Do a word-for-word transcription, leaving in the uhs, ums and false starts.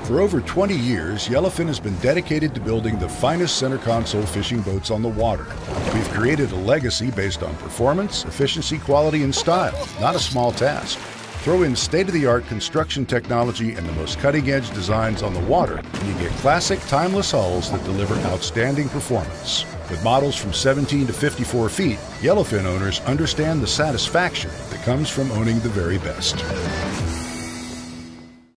For over twenty years, Yellowfin has been dedicated to building the finest center console fishing boats on the water. We've created a legacy based on performance, efficiency, quality, and style, not a small task. Throw in state-of-the-art construction technology and the most cutting-edge designs on the water, and you get classic, timeless hulls that deliver outstanding performance. With models from seventeen to fifty-four feet, Yellowfin owners understand the satisfaction that comes from owning the very best.